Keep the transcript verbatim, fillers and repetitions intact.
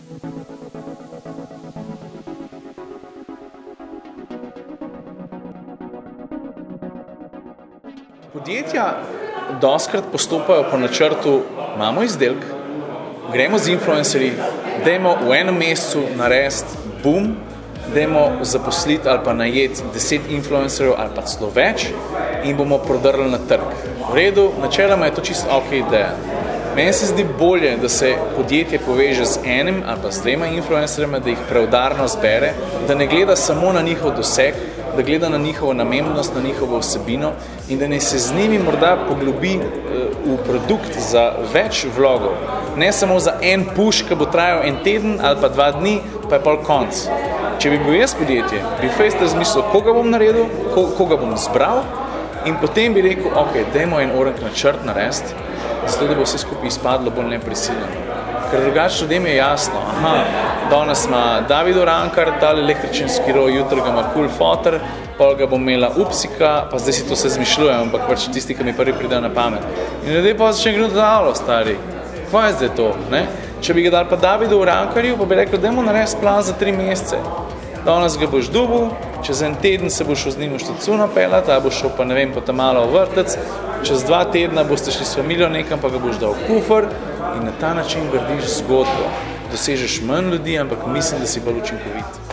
Podjetja dostikrat postopajo po načrtu, imamo izdelek, gremo z influencerji, dajmo v enem mesecu narediti boom, dajmo zaposliti ali pa najeti deset influencerjev ali pa celo več in bomo prodrli na trg. V redu, načeloma je to čisto ok ideja. Meni se zdi bolje, da se podjetje poveže z enim ali pa z dvema influencerjema, da jih preudarno zbere, da ne gleda samo na njihov doseg, da gleda na njihovo namembnost, na njihovo vsebino in da ne se z njimi morda poglobi v produkt za več vlogov. Ne samo za en push, ki bo trajal en teden ali pa dva dni, pa je pol konc. Če bi bil jaz podjetje, bi fejst razmislil, koga bom naredil, koga bom zbral in potem bi rekel, ok, dajmo en orenk načrt narediti, zato da bo vse skupaj izpadlo bolj neprisiljeno. Ker drugače ljudem je jasno, aha, danes ima David Urankar, tale električen skiro, jutri ga ima cool foter, pol ga bom imela Upsika, pa zdaj si to se zmišljujem, ampak pač tisti, ki mi prvi pridejo na pamet. In ljudje pa začne gledati dalo, stari. Kaj je zdaj to, ne? Če bi ga dali pa Davidu Urankarju, pa bi rekel, dajmo narediti plan za tri mesece. Danes ga boš dobil, čez en teden se boš z njim v štacu napeljati, a boš šel pa ne vem, po tam malo v vrtec, čez dva tedna boste šli s familijo nekam, pa ga boš dal v kufer in na ta način gradiš zgodbo. Dosežeš manj ljudi, ampak mislim, da si bolj učinkovit.